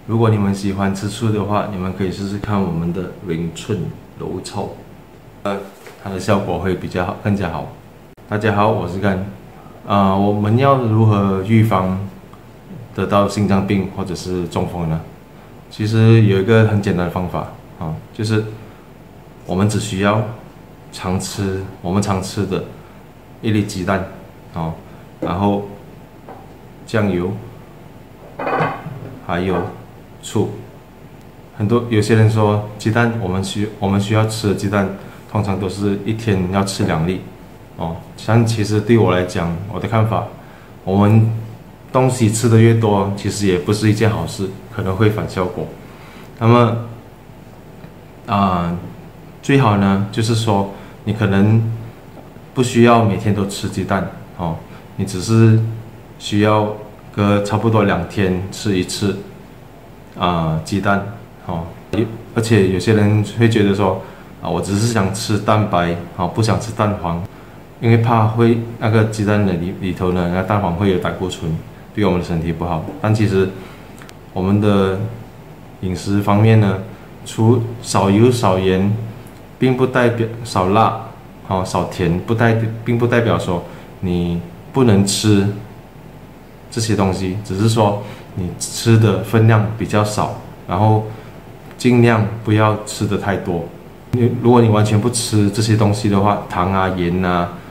如果你们喜欢吃醋的话，你们可以试试看我们的咏春柔臭，它的效果会比较好，更加好。大家好，我是干。我们要如何预防得到心脏病或者是中风呢？其实有一个很简单的方法就是我们只需要我们常吃的一粒鸡蛋然后酱油，还有醋。有些人说鸡蛋，我们需要吃的鸡蛋，通常都是一天要吃2粒像其实对我来讲，我的看法，我们东西吃的越多，其实也不是一件好事，可能会反效果。那么最好呢，就是说你可能不需要每天都吃鸡蛋你只是需要差不多2天吃一次鸡蛋而且有些人会觉得说我只是想吃蛋白不想吃蛋黄，因为怕会那个鸡蛋的里头呢，那蛋黄会有胆固醇，对我们的身体不好。但其实我们的饮食方面呢，除少油少盐，并不代表少辣少甜，并不代表说你不能吃这些东西，只是说你吃的分量比较少，然后尽量不要吃的太多。如果你完全不吃这些东西的话，糖盐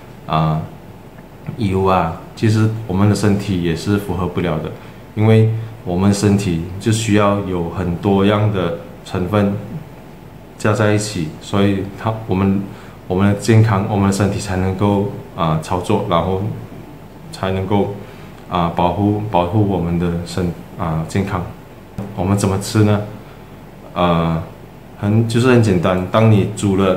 油其实我们的身体也是符合不了的，因为我们身体就需要有很多样的成分加在一起，所以我们的健康，我们的身体才能够操作，然后才能够保护我们的健康。我们怎么吃呢？就是很简单，当你煮了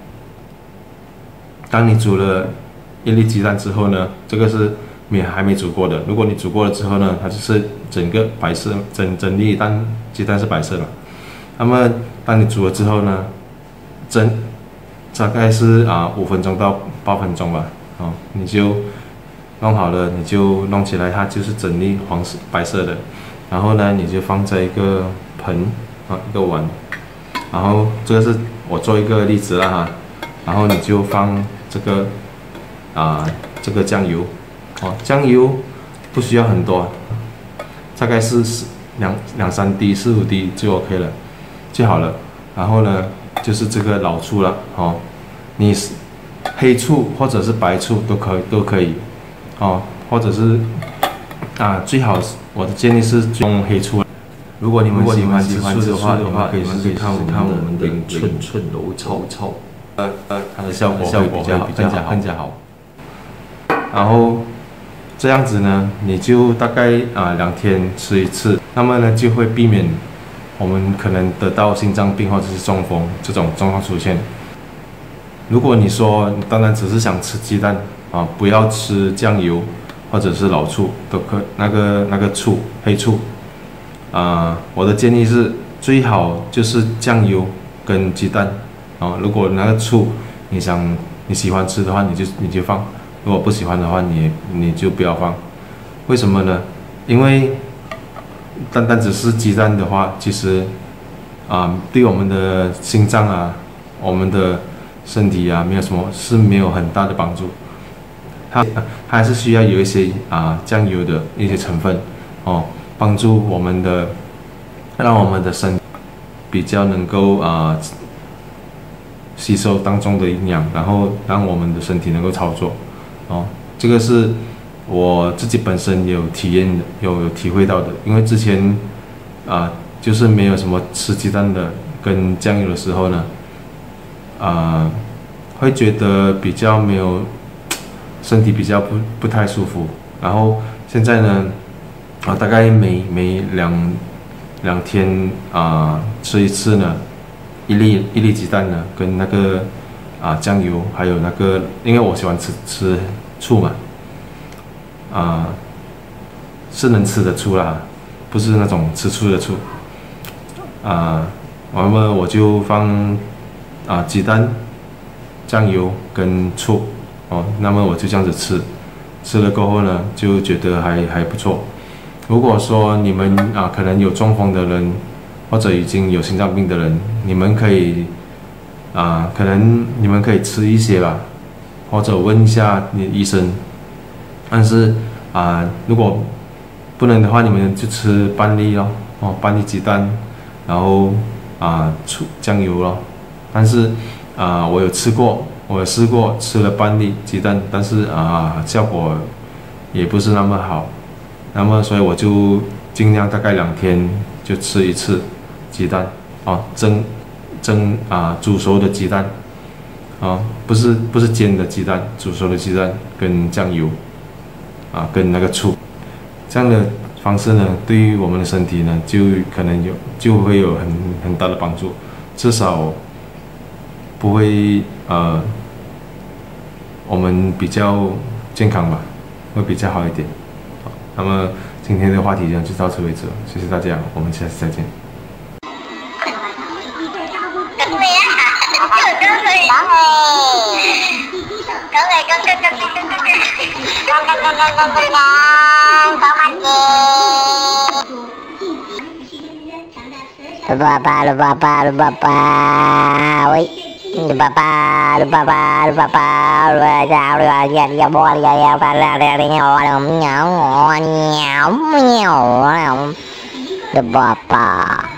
一粒鸡蛋之后呢，这个是还没煮过的。如果你煮过了之后呢，它就是整个白色，整粒鸡蛋是白色的。那么当你煮了之后呢，大概是5分钟到8分钟吧。你就弄好了，你就弄起来，它就是整粒白色的。然后呢，你就放在一个盆一个碗。然后这个是我做一个例子啦然后你就放这个酱油酱油不需要很多，大概是2-3滴4-5滴就 OK 了，就好了。然后呢，就是这个老醋了你黑醋或者是白醋都可以或者是最好我的建议是用黑醋。如果你们喜欢吃醋的话，你们可以试试看我们的咏春柔臭，它的效果会比较更加好。然后这样子呢，你就大概2天吃一次，那么呢就会避免我们可能得到心脏病或者是中风这种状况出现。如果你说你当然只是想吃鸡蛋不要吃酱油或者是老醋都可，那个醋黑醋。我的建议是最好就是酱油跟鸡蛋如果那个醋你喜欢吃的话，你就放；如果不喜欢的话，你就不要放。为什么呢？因为单只是鸡蛋的话，其实对我们的心脏我们的身体没有很大的帮助。它还是需要有一些酱油的一些成分帮助我们让我们的身体比较能够吸收当中的营养，然后让我们的身体能够操作这个是我自己本身有体验的，有体会到的。因为之前就是没有什么吃鸡蛋的跟酱油的时候呢会觉得比较没有身体比较不太舒服。然后现在呢大概每两天吃一次呢，一粒鸡蛋呢，跟那个酱油，还有因为我喜欢吃醋嘛，是能吃的醋啦，不是那种吃醋的醋。完了我就放鸡蛋、酱油跟醋那么我就这样子吃了过后呢，就觉得还不错。 如果说你们可能有中风的人，或者已经有心脏病的人，你们可以可能你们可以吃一些吧，或者问一下你的医生。但是如果不能的话，你们就吃半粒咯，半粒鸡蛋，然后酱油咯。但是我有试过吃了半粒鸡蛋，但是效果也不是那么好。那么所以我就尽量大概2天就吃一次鸡蛋，煮熟的鸡蛋，不是煎的鸡蛋，煮熟的鸡蛋跟酱油，跟那个醋，这样的方式呢，对于我们的身体呢，就会有很大的帮助，至少不会我们比较健康吧，会比较好一点。那么今天的话题呢就到此为止，谢谢大家，我们下次再见。 Papa.